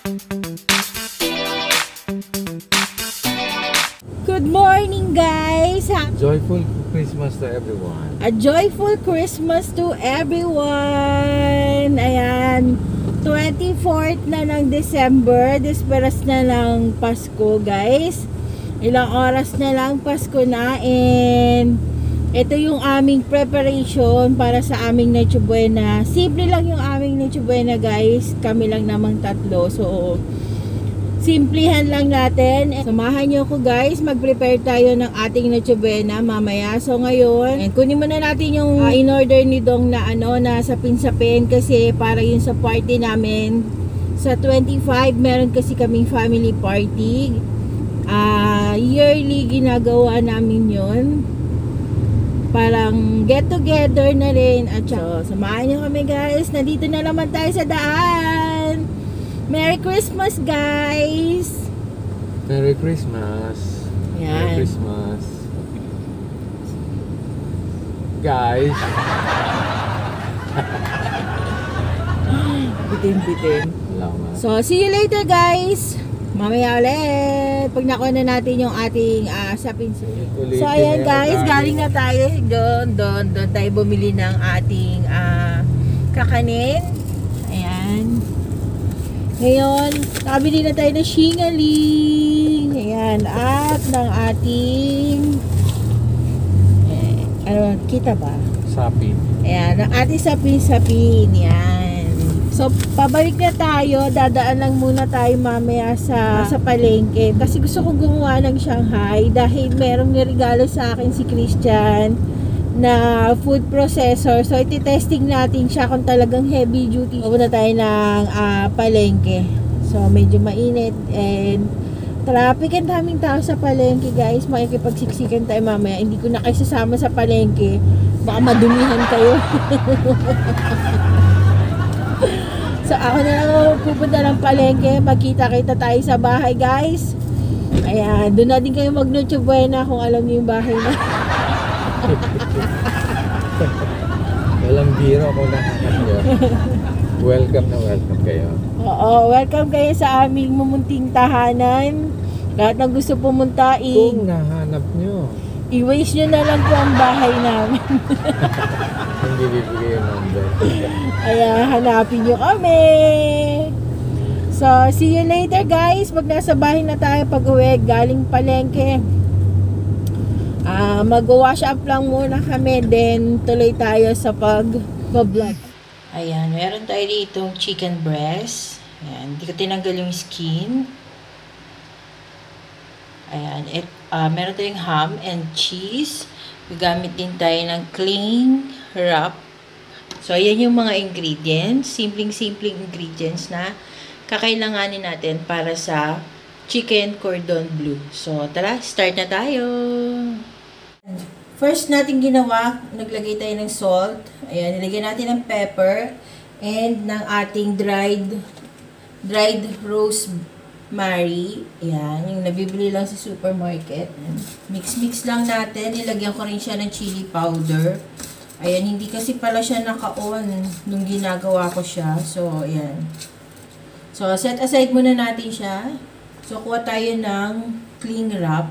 Good morning, guys! Joyful Christmas to everyone. A joyful Christmas to everyone! Ayan, 24th na ng December, desperas na ng Pasko, guys. Ilang oras na lang Pasko na, and ito yung aming preparation para sa aming Noche Buena. Simple lang yung aming Noche Buena, guys. Kami lang namang tatlo, so simplihan lang natin. Samahan nyo ko, guys. Mag-prepare tayo ng ating Noche Buena mamaya. So ngayon, kunin muna natin yung in-order ni Dong na na sapin-sapin, kasi para yun sa party namin. Sa 25, meron kasi kaming family party. Yearly ginagawa namin yun. Parang get together na rin. At so, samahan nyo kami, guys. Nandito na naman tayo sa daan. Merry Christmas, guys! Merry Christmas. Yan. Merry Christmas. Guys. Bitin-bitin. Salamat. So, see you later, guys! Mamaya ulit. Pag nakuha na natin yung ating sapin. So, ayan, guys. Galing na tayo. Doon tayo bumili ng ating kakanin. Ayan. Ngayon, nakabili na tayo ng shingaling. Ayan. At ng ating kita ba? Sapin. Ayan. Ng ating sapin-sapin. Yan. So, pabalik na tayo. Dadaan lang muna tayo mamaya sa palengke. Kasi gusto kong gumawa ng Shanghai dahil merong niregalo sa akin si Christian na food processor. So, iti-testing natin siya kung talagang heavy duty. Pupunta tayo ng palengke. So, medyo mainit and traffic. Ang daming tao sa palengke, guys. Makikipagsiksikan tayo mamaya. Hindi ko na kayo sasama sa palengke. Baka madumihan kayo. So, ako na lang pupunta ng palengke. Magkita-kita tayo sa bahay, guys. Ayan, doon natin kayo mag-Noche Buena kung alam niyo yung bahay na. Walang biro ako nakakasyo. Welcome na welcome kayo. Oo, welcome kayo sa aming mumunting tahanan. Lahat ng gusto pumunta, Kung nahanap nyo, i-waste nyo na lang po ang bahay namin. hindi bibigay yung number. Kaya hanapin nyo kami. So, see you later, guys. Pag nasa bahay na tayo pag-uwi, galing palengke. Mag-wash up lang muna kami, then tuloy tayo sa pag-vlog. Ayan, meron tayo ditong chicken breast. Ayan, hindi ko tinanggal yung skin. Ayan, meron tayong ham and cheese. Gagamit din tayo ng cling wrap. So, ayan yung mga ingredients. Simpleng-simpleng ingredients na kakailanganin natin para sa chicken cordon bleu. So, tara, start na tayo! First natin ginawa, naglagay tayo ng salt. Ayan, nilagay natin ng pepper and ng ating dried rosemary. Ayan, yung nabibili lang sa supermarket. Mix-mix lang natin. Nilagyan ko rin siya ng chili powder. Ayan, hindi kasi pala siya naka-on nung ginagawa ko siya. So, ayan. So, set aside muna natin siya. So, kuha tayo ng cling wrap.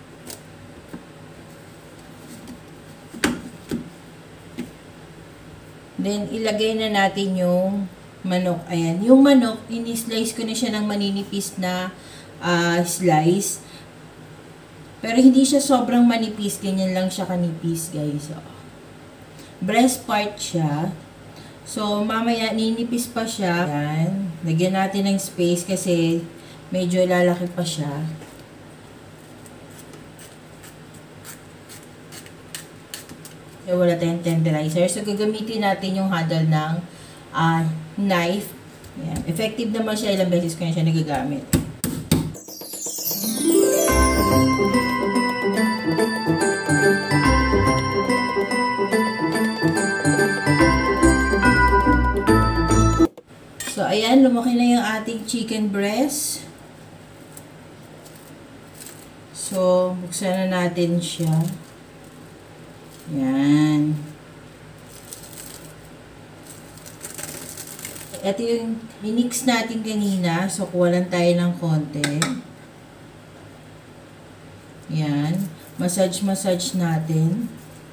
Then, ilagay na natin yung manok. Ayan. Yung manok, ini-slice ko na siya ng maninipis na slice. Pero hindi siya sobrang manipis. Ganyan lang siya kanipis, guys. So, breast part siya. So, mamaya, ninipis pa siya. Ayan. Lagyan natin ng space kasi medyo lalaki pa siya. So, wala tayong tenderizer. So, gagamitin natin yung handle ng knife. Ayan. Effective naman siya. Ilang beses ko na siya nagagamit. So, ayan. Lumaki na yung ating chicken breast. So, buksan na natin siya. Yan. ito yung minix natin kanina. So, kuha lang tayo ng konti. Yan. Massage natin.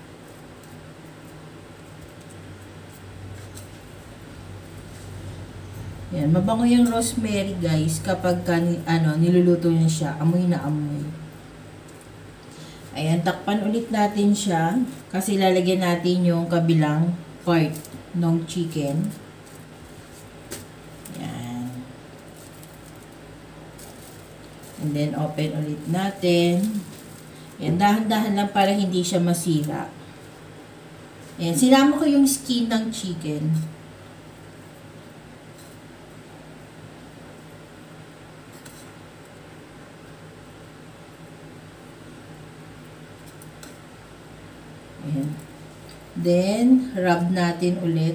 Yan. Mabango yung rosemary, guys, kapag niluluto niya siya. Amoy na amoy. Ayan, takpan ulit natin siya. Kasi lalagyan natin yung kabilang part ng chicken. And then, open ulit natin. Yan, dahan-dahan lang para hindi siya masira. Yan, sinama ko yung skin ng chicken. Yan. Then, rub natin ulit.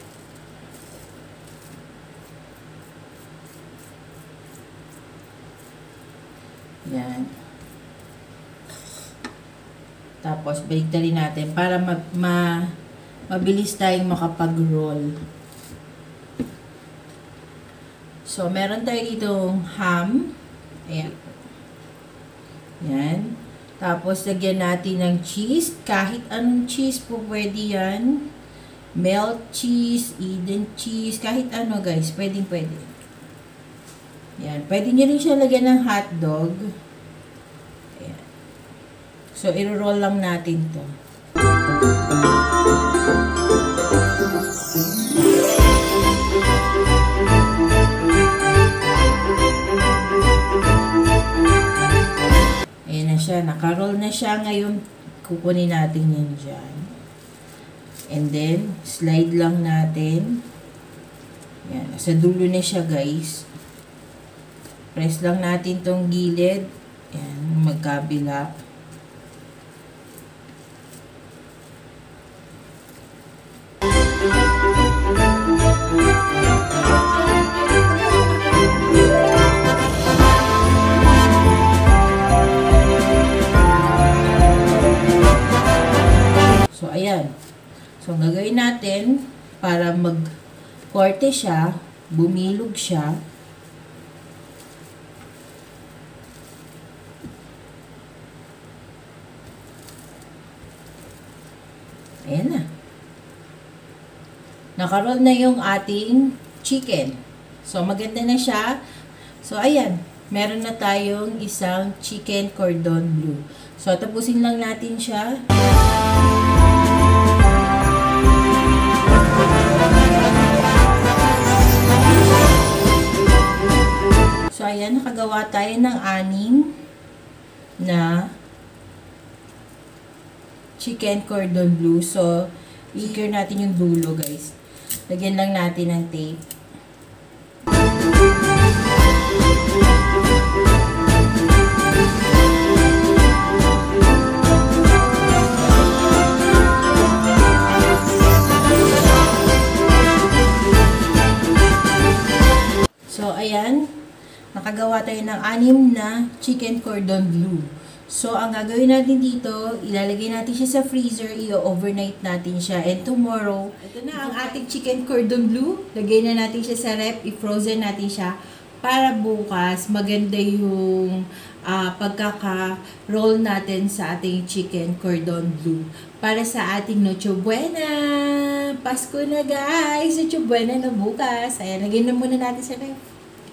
Yan. Tapos, baliktarin natin para mabilis tayong makapag-roll. So, meron tayo ditong ham. Ayan. Yan. Tapos, lagyan natin ng cheese. Kahit anong cheese po pwede yan. Melt cheese, Eden cheese, kahit ano guys. Pwede. Yan. Pwede nyo rin siya lagyan ng hotdog. Ayan. So, i-roll lang natin to. Ayan na siya. Naka-roll na siya. Ngayon, kukunin natin yan dyan. And then, slide lang natin. Ayan. Sa dulo na siya guys. Press lang natin tong gilid. Ayan, magkabila. So, ayan. So, ang gagawin natin para mag-korte siya, bumilog siya. Ayan na. Nakaroll na yung ating chicken. So, maganda na siya. So, ayan. Meron na tayong isang chicken cordon bleu. So, tapusin lang natin siya. So, ayan. Nakagawa tayo ng 6 na chicken cordon bleu. So, i-secure natin yung dulo, guys. Lagyan lang natin ng tape. So, ayan. Nakagawa tayo ng 6 na chicken cordon bleu. So, ang gagawin natin dito, ilalagay natin siya sa freezer, i-overnight natin siya. And tomorrow, ito na ang ating chicken cordon bleu. Lagay na natin siya sa rep, i-frozen natin siya. Para bukas, maganda yung pagkaka-roll natin sa ating chicken cordon bleu. Para sa ating Noche Buena. Pasko na guys! Noche Buena na bukas. Ayan, lagay na muna natin sa rep.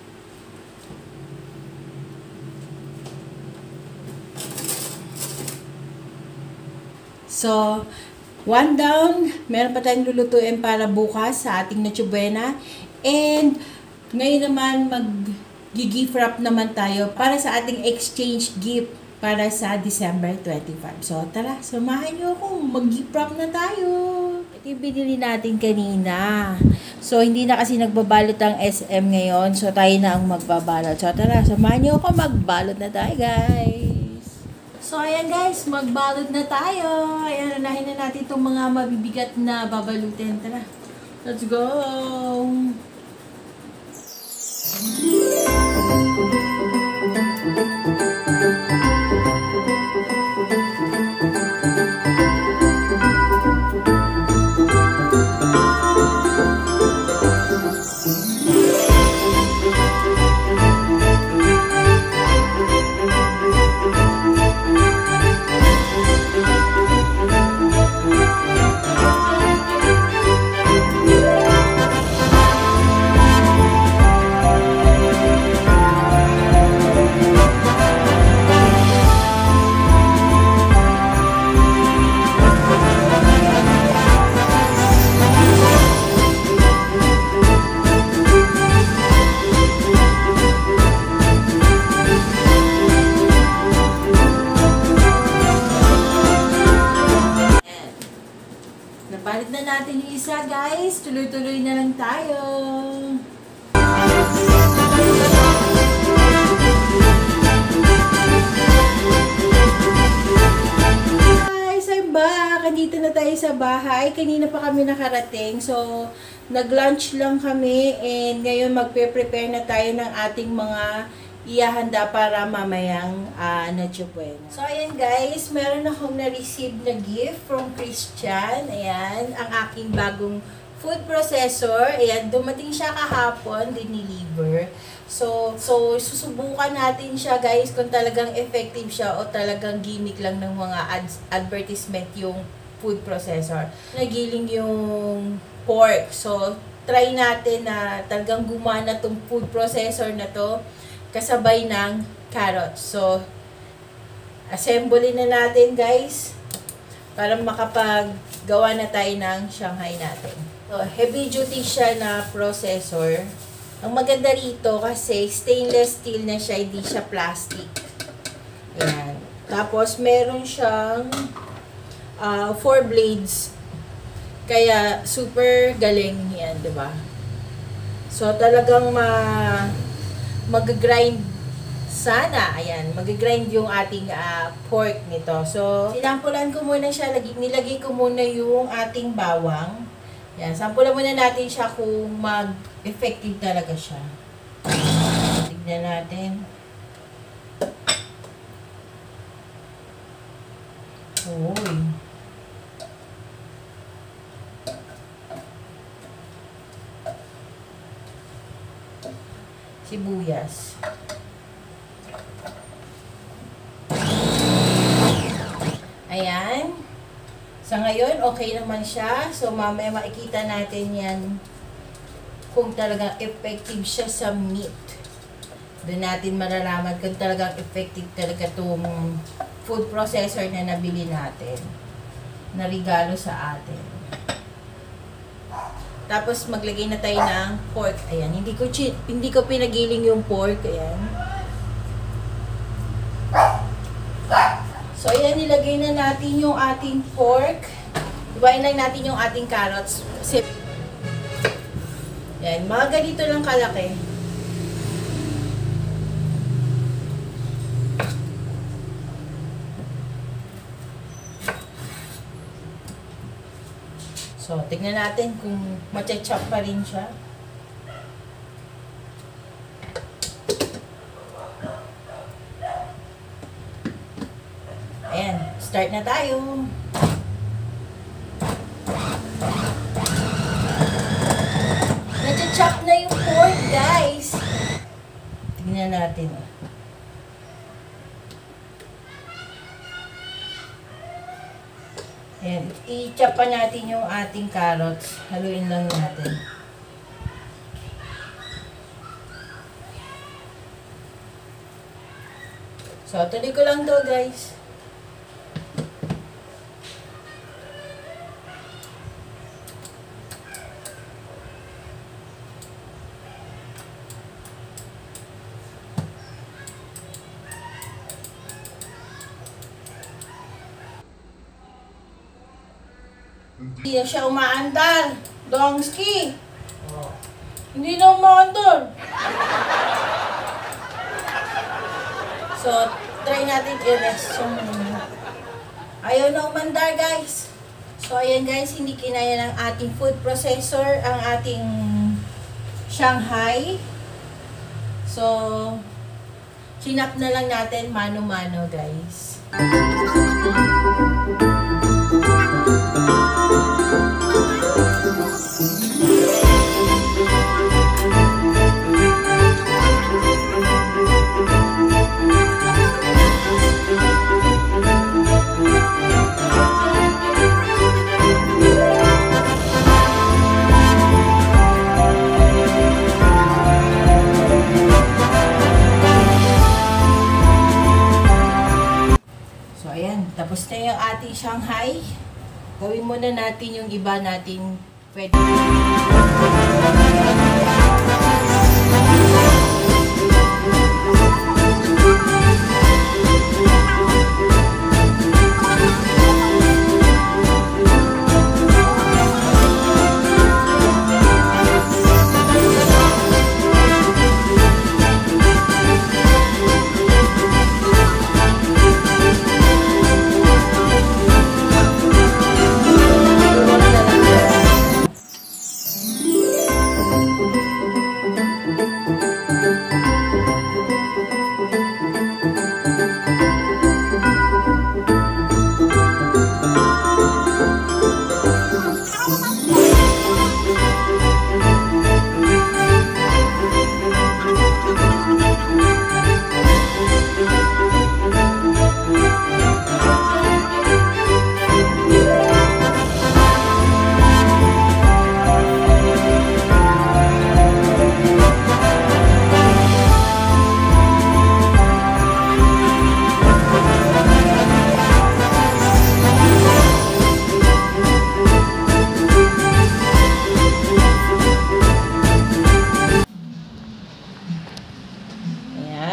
So, 1 down, meron pa tayong lulutuin para bukas sa ating Noche Buena. And, ngayon naman, mag-gift wrap naman tayo para sa ating exchange gift para sa December 25. So, tara, samahan nyo ako. Mag-gift wrap na tayo. Ito yung binili natin kanina. So, hindi na kasi nagbabalot ang SM ngayon. So, tayo na ang magbabalot. So, tara, samahan nyo ako. Magbalot na tayo, guys. So, ayan guys, magbalot na tayo. Ayan, unahin na natin itong mga mabibigat na babalutin. Tara, let's go! tuloy-tuloy na lang tayo. Guys, I'm back. Andito na tayo sa bahay. Kanina pa kami nakarating. So, nag-lunch lang kami and ngayon magpe-prepare na tayo ng ating mga ihahanda para mamayang Noche Buena. So, ayan guys, meron akong na-receive na gift from Christian. Ayan, ang aking bagong food processor. Ayan, dumating siya kahapon, diniliver. So, susubukan natin siya guys kung talagang effective siya o talagang gimmick lang ng mga advertisement yung food processor. Nagiling yung pork. So, try natin na talagang gumana tong food processor na to kasabay ng carrots. So, assembly na natin guys para makapaggawa na tayo ng Shanghai natin. So, heavy duty siya na processor. Ang maganda rito kasi stainless steel na siya, hindi siya plastic. Ayan. Tapos, meron siyang 4 blades. Kaya, super galing yan, diba? So, talagang mag-grind sana. Ayan, mag-grind yung ating pork nito. So, sinampulan ko muna siya. Nilagay ko muna yung ating bawang. Ayan, sampulan muna natin siya kung mag-effective talaga siya. Tignan natin. Uy. Sibuyas. Ayan. Sa ngayon, okay naman siya. So, mamaya makikita natin yan kung talagang effective siya sa meat. Doon natin malalaman kung talagang effective talaga itong food processor na nabili natin. Na regalo sa atin. Tapos maglagay na tayo ng pork. Ayan, hindi ko pinagiling yung pork, ayan. So ayan, nilagay na natin yung ating pork. Ibahin lang natin yung ating carrots. Ayan, mga ganito lang kalaki. So, tignan natin kung macha-chop pa rin siya. Ayan, start na tayo. Macha-chop na yung pork, guys. Tignan natin. Ayan, i-chop pa natin yung ating carrots. Haluin lang natin. So, tuloy ko lang to guys. Hindi na siya umaandar. Dongski. Hindi na umaandar. So, try natin i-rest yung ayaw na umandar, guys. So, ayan guys, hindi kinaya ng ating food processor ang ating Shanghai. So, chinap na lang natin mano-mano, guys. Tapos na yung ating Shanghai. Gawin muna natin yung iba nating pwede.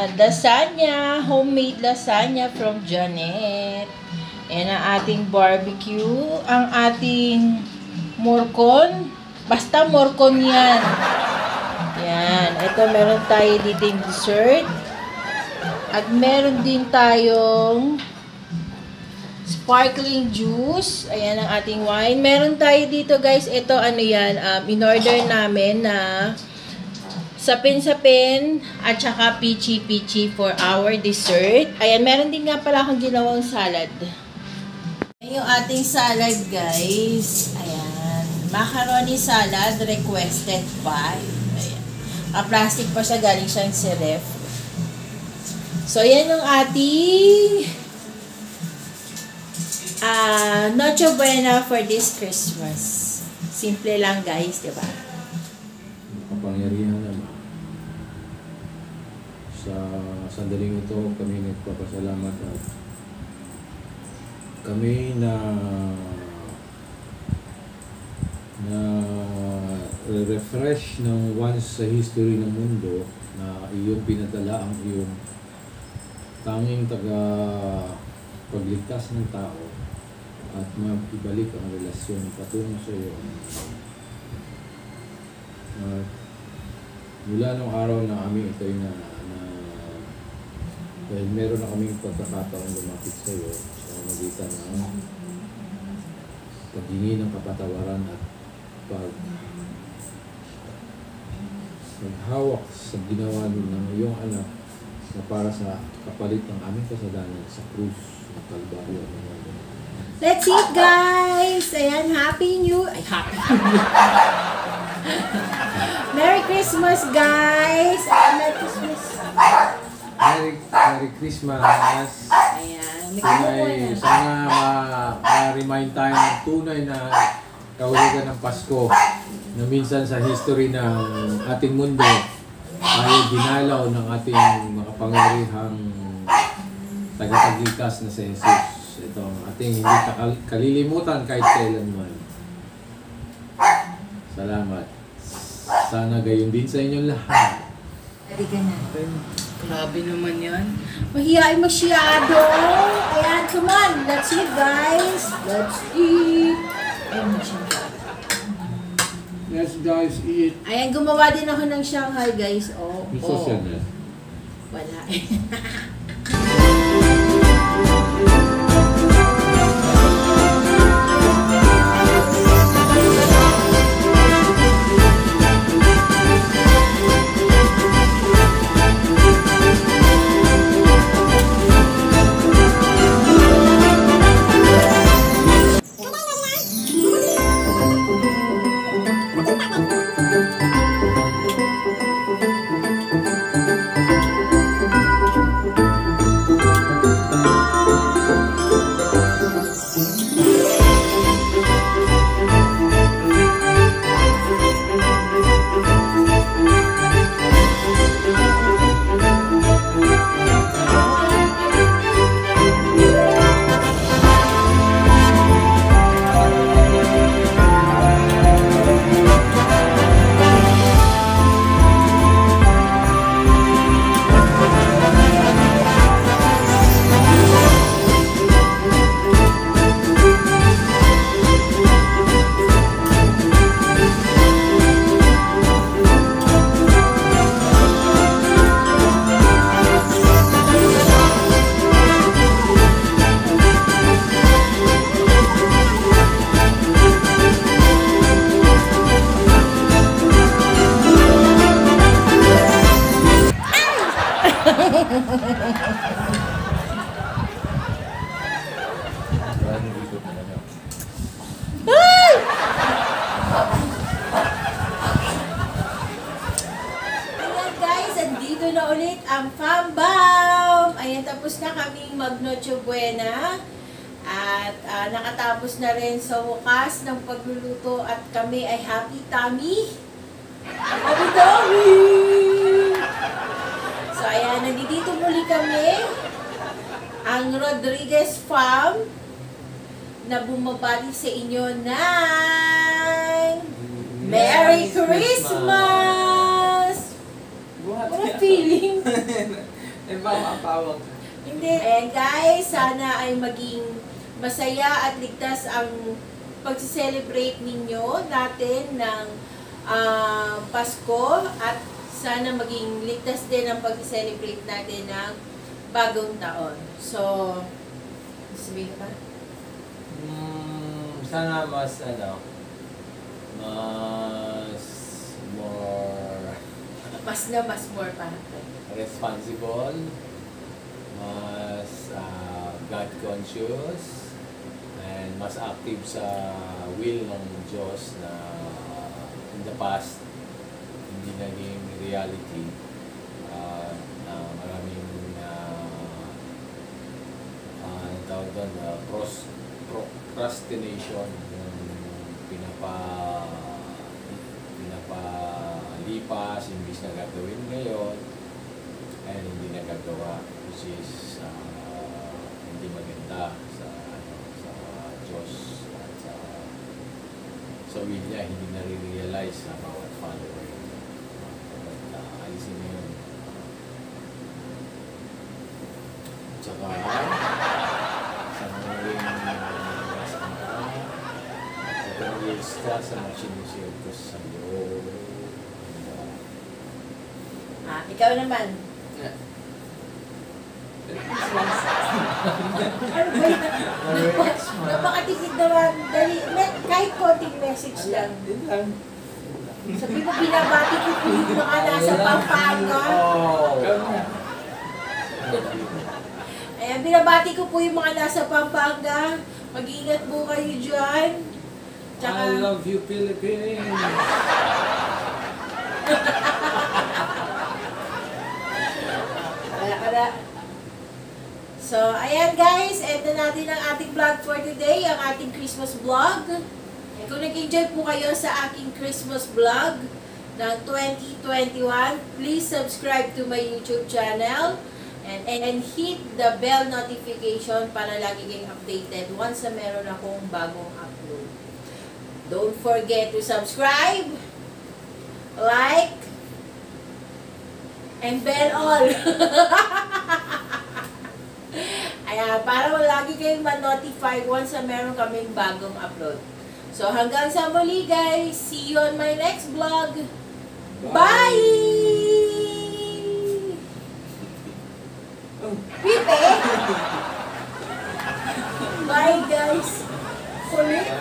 lasagna, homemade lasagna from Janet. Ayan ang ating barbecue. Ang ating morcon. Basta morcon yan. Yan. Ito, meron tayo dito yung dessert. At meron din tayong sparkling juice. Ayan ang ating wine. Meron tayo dito guys. Ito ano yan. In-order namin na sapin-sapin at saka pichi-pichi for our dessert. Ayan. Meron din nga pala akong ginawang salad. Ayan yung ating salad guys. Ayan. Macaroni salad requested by. Ayan. Plastic pa siya. Galing siyang si ref. So, yan yung ating Noche Buena for this Christmas. Simple lang guys, di ba? Kapangyarihan naman. Sa sandaling ito, kami nagpapasalamat at kami na refresh ng once sa history ng mundo na iyong pinadala ang iyong tanging pagligtas ng tao at maibalik ang relasyon patungo sa iyo. At mula nung araw na kami ito'y dahil meron na kaming pagkakataon lumapit sa iyo sa magitan ng paghingi ng kapatawaran at paghawak sa ginawa ng iyong anak na para sa kapalit ng aming kasalanan sa krus ng Kalbaryo. Let's eat guys! Ayan, Happy New Year! Merry Christmas guys! Merry Christmas! Merry Christmas! Ayan, sana ma-remind tayo ng tunay na kahulugan ng Pasko na minsan sa history ng ating mundo ay dinalaw ng ating makapangyarihang tagapagligtas na si Jesus. Ito ang ating hindi kalilimutan kahit kailanman. Salamat. Sana gayon din sa inyong lahat. Ready ka na. Grabe naman yan. Mahihain masyado. Ayan, come on. Let's eat guys. Let's eat. Ayan, masyado. Let's guys eat. Ayan, gumawa din ako ng Shanghai, guys. Oh, Social na. Wala. Andito na ulit ang Fambam! Ayan, tapos na kaming mag-Noche Buena. At nakatapos na rin sa wakas ng pagluluto at kami ay happy tummy. Happy tummy! So ayan, nandito muli kami. Ang Rodriguez Farm na bumabati sa inyo ng Merry Christmas! What a feeling! Eh, mapapawag. Hindi. Ayan guys, sana ay maging masaya at ligtas ang pag-celebrate ninyo natin ng Pasko at sana maging ligtas din ang pag-celebrate natin ng bagong taon. So, sabihin ka ba? Sana mas, more Mas more pa. responsible, mas God conscious, and mas active sa will ng Diyos na in the past hindi naging reality. Na maraming tawag doon, procrastination, yung pinapalipas, imbis na gagawin ngayon, ay hindi nagagawa, which is hindi maganda sa Diyos at sa will niya, hindi nare-realize sa bawat follower. Alisin mo yun. Tsaka sa mga years ka sa mga sinusiyod ko sa iyo. Ikaw naman. Ano ba yun? Napakatipid naman. Dali, kahit konting message lang. Yun lang. Sabi mo, binabati ko po yung mga nasa Pampanga. Ayan, binabati ko po yung mga nasa Pampanga. Mag-iingat po kayo dyan. Tsaka, I love you, Philippines! wala ka na. So, ayan guys, ito natin ang ating vlog for today, ang ating Christmas vlog. And kung nag-enjoy po kayo sa aking Christmas vlog ng 2021, please subscribe to my YouTube channel and hit the bell notification para lagi kayong updated once na meron akong bagong upload. Don't forget to subscribe, like, and bell all. Ayan, para lagi kayong ma-notify once na meron kaming bagong upload. So, hanggang sa muli guys. See you on my next vlog. Bye! Pipe! Bye guys! Kulit!